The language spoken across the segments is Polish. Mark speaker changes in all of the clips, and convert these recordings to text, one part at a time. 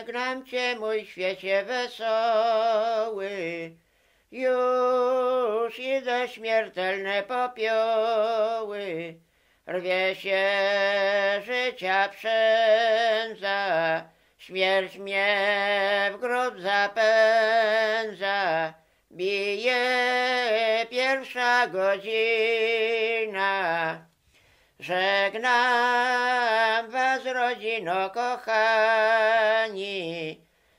Speaker 1: żegnam cię, mój świecie wesoły. Już idę śmiertelne popioły, rwie się życia przędza, śmierć mnie w grób zapędza. Bije pierwsza godzina, żegnam was, rodzino kochani,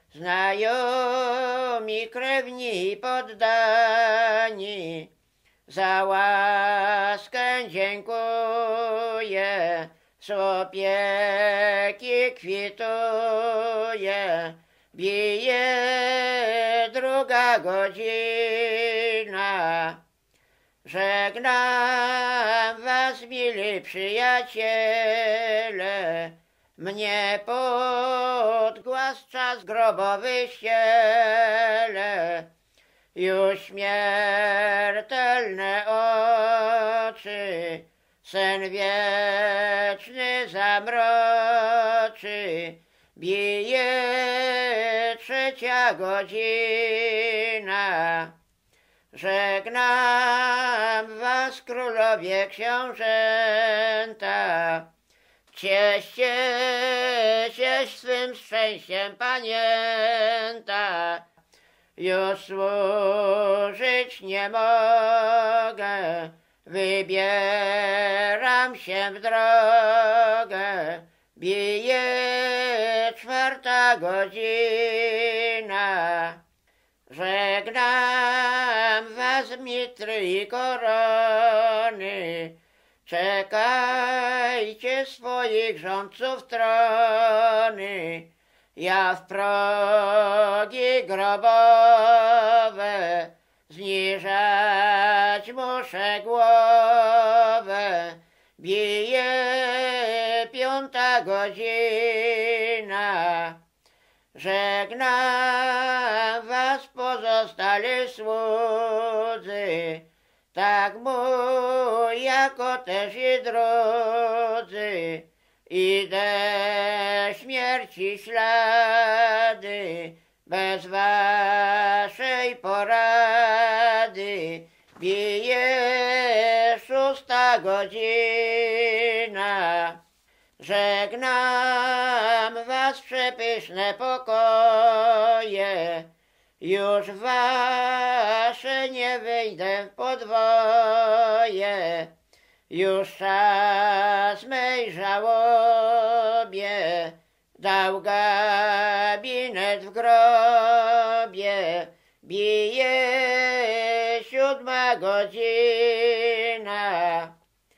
Speaker 1: znajomi, krewni i poddani. Za łaskę dziękuję, z opieki kwituję. Bije druga godzina, żegnam was, mili przyjaciele, mnie pod głaz czas grobowy ściele. Już śmiertelne oczy sen wieczny zamroczy. Bije trzecia godzina, żegnam was, królowie książęta. Cieszcie się swym szczęściem, panięta. Już służyć nie mogę, wybieram się w drogę. Bije czwarta godzina, żegnam was, mitry i korony. Czekajcie swoich rządców trony, ja w progi grobowe zniżać muszę głowę. Bije piąta godzina, żegnam was, pozostali słudzy, tak mój, jako też i drudzy. Idę śmierci ślady, bez waszej porady. Bije szósta godzina, żegnam was, przepyszne pokoje. Już w wasze nie wyjdę w podwoje. Już czas mej żałobie dał gabinet w grobie. Bije siódma godzina,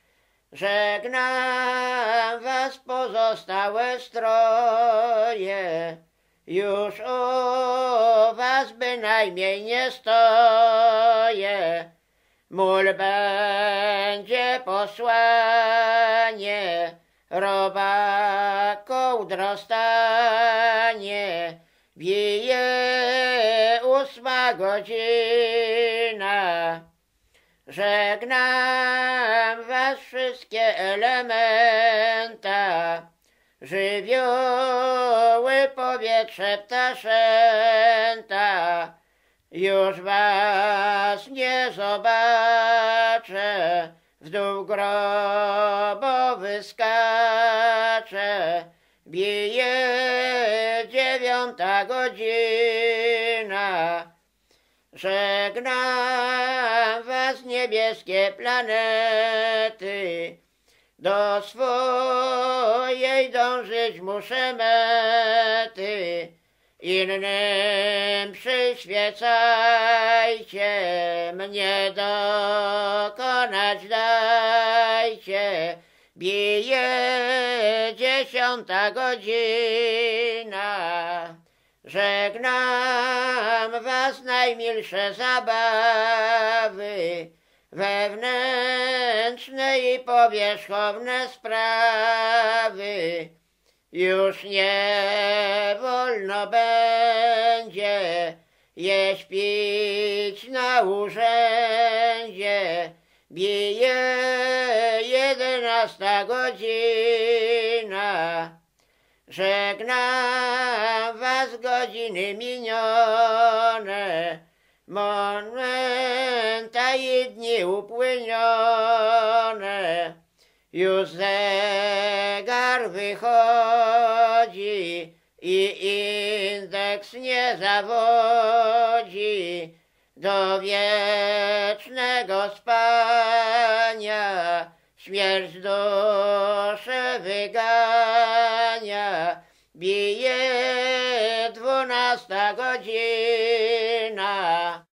Speaker 1: żegnam was, pozostałe stroje. Już u was bynajmniej nie stoję. Mól będzie posłanie, roba kołdro stanie. Bije ósma godzina, żegnam was, wszystkie elementa. Żywioły, powietrze, ptaszęta. Już was nie zobaczę, w dół grobowy skaczę. Bije dziewiąta godzina, żegnam was, niebieskie planety. Do swojej dążyć muszę mety. Innym przyświecajcie, mnie dokonać dajcie. Bije dziesiąta godzina, żegnam was, najmilsze zabawy. Wewnętrzne i powierzchowne sprawy. Już nie wolno będzie jeść, pić na urzędzie. Bije 11 godzina, Żegnam was godziny minione, momenta i dni upłynione. Już zegar wychodzi i indeks nie zawodzi do wiecznego spania. Śmierć duszę wygania, bije 12 godzina.